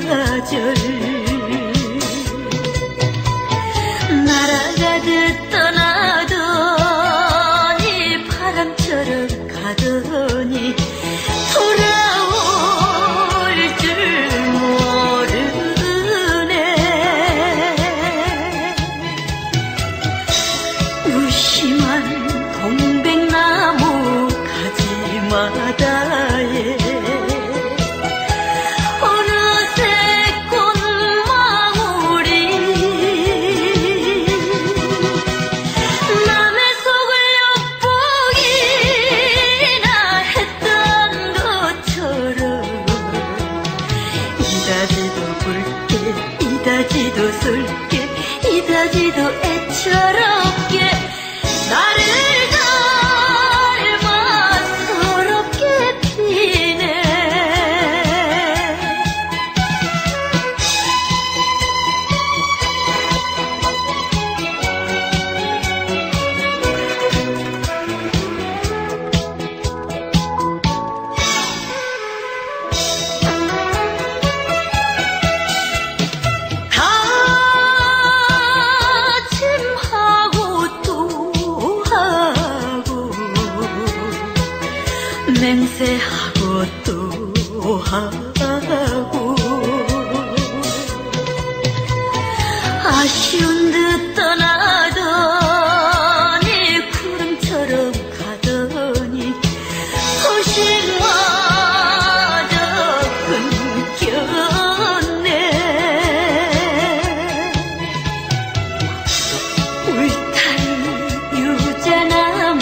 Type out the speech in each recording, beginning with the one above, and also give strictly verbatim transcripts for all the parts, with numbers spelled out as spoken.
계절 날아가듯 떠나더니 바람처럼 가더니 돌아올 줄 모르네. 무심한 동백나무 가지마다에 어느새 꽃망울이 남의 속을 엿보기나 했던 것처럼 이다지도 굵게 이다지도 슬게 이다지도 애처롭게 나를 닮아 서럽게 피네. 맹세하고 또 하고 아쉬운 듯 떠나더니 구름처럼 가더니 소식마저 끊겼네. 울타리 유자나무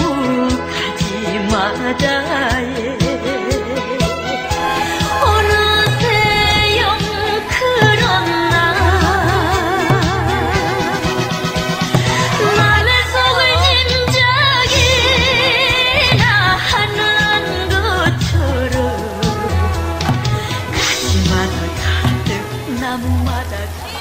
가지마다에 어느새 영크런 날 남의 속을 짐작이나 하는 것처럼 가지마다 가득 나무마다